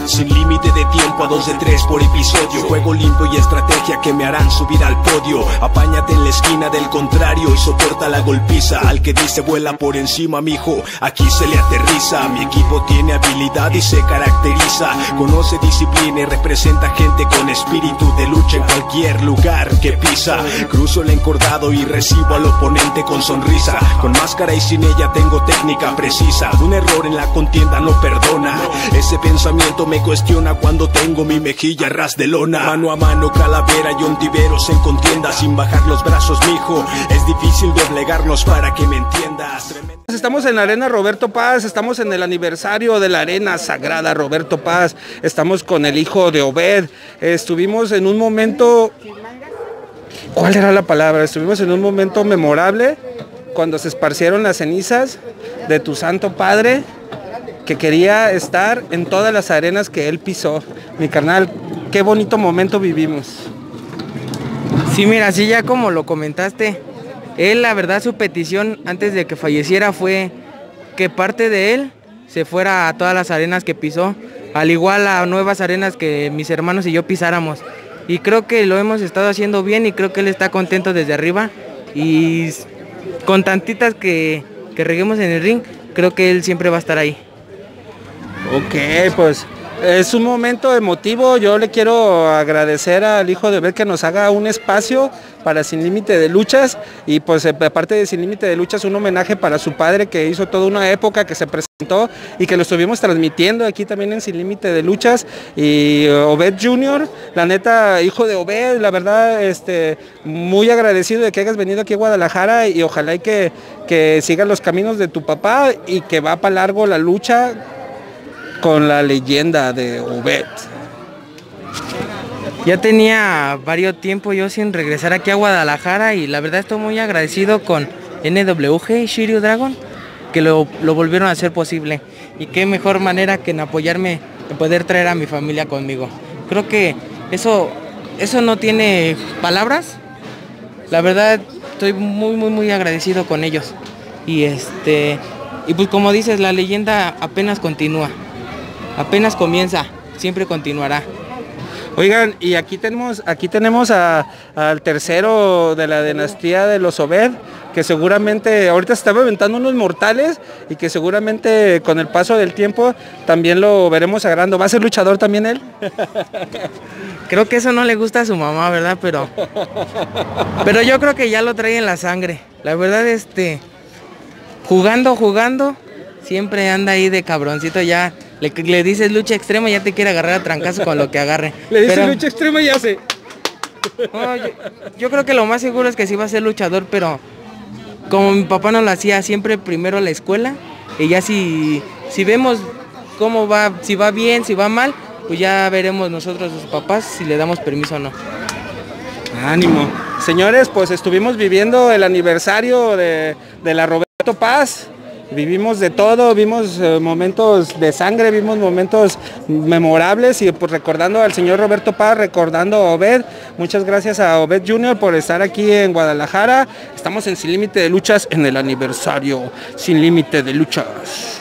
Sin límite de tiempo, a 2 de 3 por episodio. Juego limpio y estrategia que me harán subir al podio. Apáñate en la esquina del contrario y soporta la golpiza. Al que dice vuela por encima, mijo, aquí se le aterriza. Mi equipo tiene habilidad y se caracteriza. Conoce disciplina y representa gente con espíritu de lucha en cualquier lugar que pisa. Cruzo el encordado y recibo al oponente con sonrisa. Con máscara y sin ella tengo técnica precisa. Un error en la contienda no perdona. Ese pensamiento me cuestiona cuando tengo mi mejilla ras de lona. Mano a mano, Calavera y Ontiveros en contienda. Sin bajar los brazos, mijo, es difícil doblegarnos para que me entiendas. Estamos en la Arena Roberto Paz, estamos en el aniversario de la Arena Sagrada Roberto Paz. Estamos con el hijo de Obed. Estuvimos en un momento... ¿Cuál era la palabra? Estuvimos en un momento memorable cuando se esparcieron las cenizas de tu santo padre, que quería estar en todas las arenas que él pisó. Mi carnal, qué bonito momento vivimos. Sí, mira, así ya como lo comentaste, él, la verdad, su petición antes de que falleciera fue que parte de él se fuera a todas las arenas que pisó, al igual a nuevas arenas que mis hermanos y yo pisáramos. Y creo que lo hemos estado haciendo bien y creo que él está contento desde arriba. Y con tantitas que reguemos en el ring, creo que él siempre va a estar ahí. Ok, pues es un momento emotivo. Yo le quiero agradecer al hijo de Obed que nos haga un espacio para Sin Límite de Luchas. Y pues aparte de Sin Límite de Luchas, un homenaje para su padre que hizo toda una época, que se presentó y que lo estuvimos transmitiendo aquí también en Sin Límite de Luchas. Y Obed Jr., la neta, hijo de Obed, la verdad, muy agradecido de que hayas venido aquí a Guadalajara y ojalá y que sigas los caminos de tu papá y que va para largo la lucha con la leyenda de Obed. Ya tenía varios tiempo yo sin regresar aquí a Guadalajara y la verdad estoy muy agradecido con NWG y Shiryu Dragon que lo volvieron a hacer posible. Y qué mejor manera que en apoyarme, en poder traer a mi familia conmigo. Creo que eso no tiene palabras. La verdad estoy muy agradecido con ellos. Y pues como dices, la leyenda apenas continúa. Apenas comienza, siempre continuará. Oigan, y aquí tenemos al tercero de la dinastía de los Obed, que seguramente ahorita se está aventando unos mortales y que seguramente con el paso del tiempo también lo veremos agrandando. ¿Va a ser luchador también él? Creo que eso no le gusta a su mamá, ¿verdad? Pero yo creo que ya lo trae en la sangre. La verdad, jugando, siempre anda ahí de cabroncito ya. Le dices lucha extrema y ya te quiere agarrar a trancazo con lo que agarre. Le dices lucha extrema y ya sé. No, yo creo que lo más seguro es que sí va a ser luchador, pero como mi papá no lo hacía, siempre primero la escuela y ya si vemos cómo va, si va bien, si va mal, pues ya veremos nosotros sus papás si le damos permiso o no. Ánimo. Señores, pues estuvimos viviendo el aniversario de la Roberto Paz. Vivimos de todo, vimos momentos de sangre, vimos momentos memorables y pues recordando al señor Roberto Paz, recordando a Obed. Muchas gracias a Obed Jr. por estar aquí en Guadalajara. Estamos en Sin Límite de Luchas en el aniversario Sin Límite de Luchas.